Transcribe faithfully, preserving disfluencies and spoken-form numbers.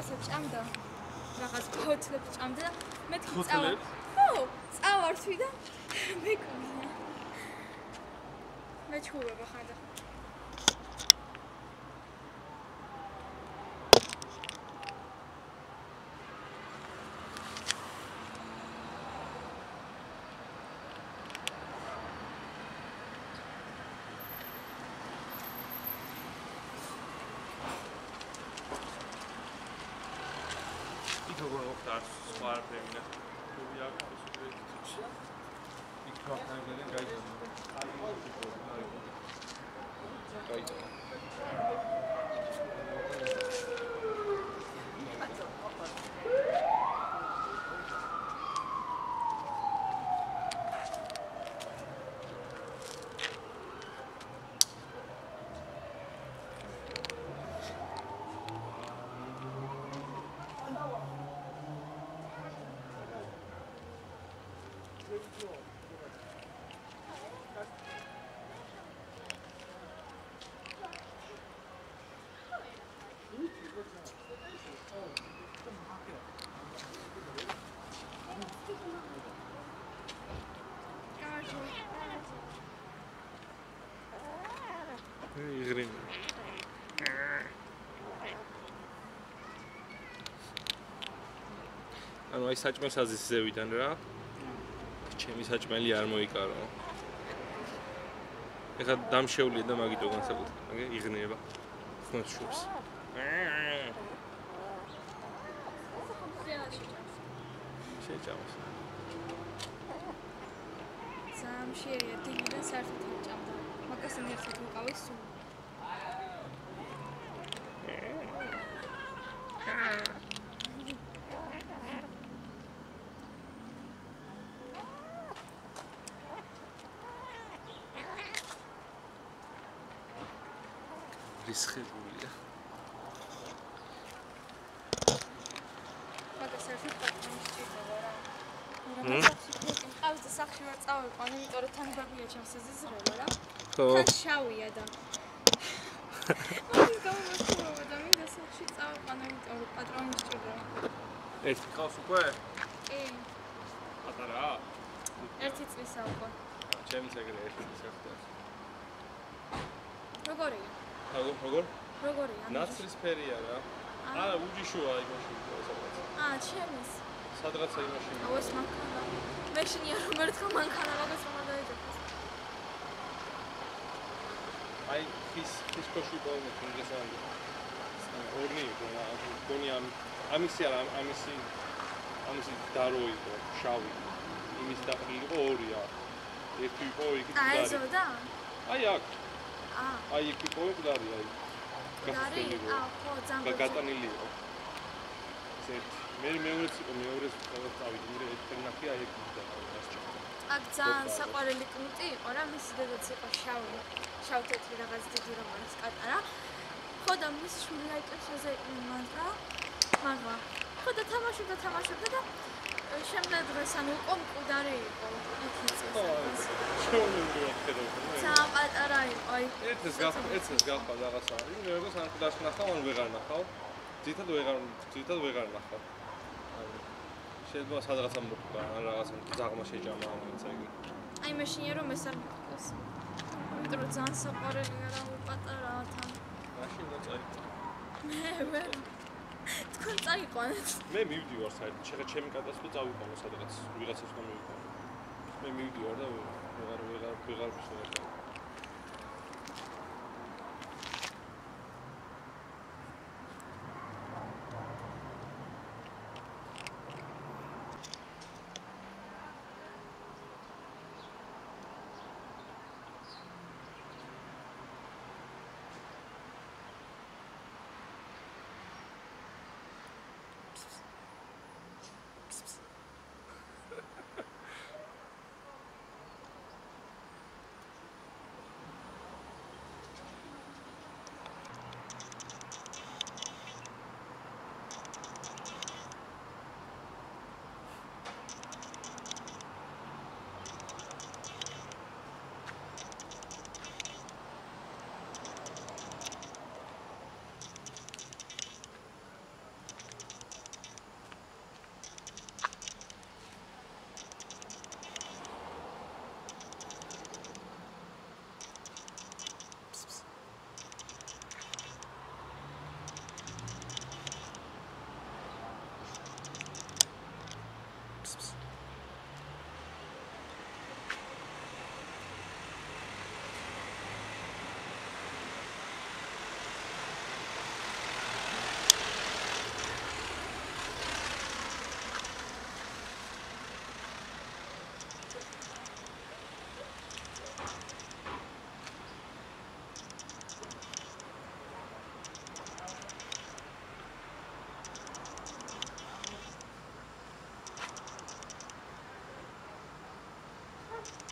რაღაცა ჭამდა. რაღაც ფოთლებს ჭამდა და მეთქი წავა. ხო, წავართვი და მეკურია. მე ჩხუბება ხანდა. როგორ მოხდა სხვა არაფერი და თუ იაკოს პროექტში იქ ქვეყნებიდან გაიგო გაიგო იღრინი ანუ აი საჭმელს აზის ზევიდან რა ჩემი საჭმელი არ მოიკარო ეხლა დამშეულია და მაგიტო განსაკუთრებით მაგე იღრინება ხმებს შობს შეჭამს სამშია დილიდან საერთოდ ჭამდა მაგას ერთად ვიყავი სულ რისხებულია მაგას ერთად პატრონის ჭირდება რა მაგრამ ყავს და სახში ვარ წავიყვან იმიტომ რომ თან ბაბია ჩემს ეზიზრება რა ხო თან შავია და მაგის გამომოწმობა და მინდა სახში წავიყვან იმიტომ რომ პატრონის ჭირდება ერთი ყავს უკვე კი პატარა ერთი წლისა უკვე ჩემიც ეგრე ერთი წლისა ხდება როგორია როგორ როგორ როგორია ნაცრისფერია რა აა უჯიშოა იმაში სადღაც აა ჩემის სადღაცა იმაში აუ ეს მანქანა მე შენია რომ ერთხელ მანქანა მაგას რომ დაიჯერეს აი ის ის კოში პოვნა თუნდესანი ორნი იყო გონი ამ ამისი არა ამისი ამისი დარო იყო შავი იმის დაყრი იყო ორია ერთი იყო იგი და აი ზოდა აი აქ აა აი იქ იყო მკვდარი აი გასწრებული იყო აა ხო ძალიან გატანილი იყო ზეთ მე მეორეც იყო მეორეც ყოველ წავიდი მე ერთ ნახი აი იქ და აქ ძალიან საყვარელი კუნტი იყო რა მისი დედაც იყო შავი შავ-თეთრი რაღაც დიდი რომელიც კატარა ხო და მის შვილა ეკაშაზე მანტრა მაგა ხო და თამაშობდა თამაშობდა და შემდეგ დღეს ანუ უკვე მკვდარი იყო იქ იწეს შეუნდოდა ხედავდა ძალიან პატარა იყო აი ერთს გახ ერთს გახა რაღაცა მე როგორც ან კლას ნახავ ან ვეღარ ნახავ ძირითადად ვეღარ ძირითადად ვეღარ ნახავ შეიძლება სადღაცა მოხდა ან რაღაცა ძაღმა შეჭამა ამაც აი აი მეშინია რომ ეს არ მიყავს იმიტომ რომ ძალიან საყვარელია რა პატარა თან მაშინ და წაი მე ვერ თქვენ წაიყვანეთ მე მივდივარ საერთოდ შეხა ჩემი კატასტრო წავიყვანო სადღაც ვიღაცას რომ მივიყვანო მე მივდივარ და ვეღარ ვეღარ ვეღარ ვშევარ და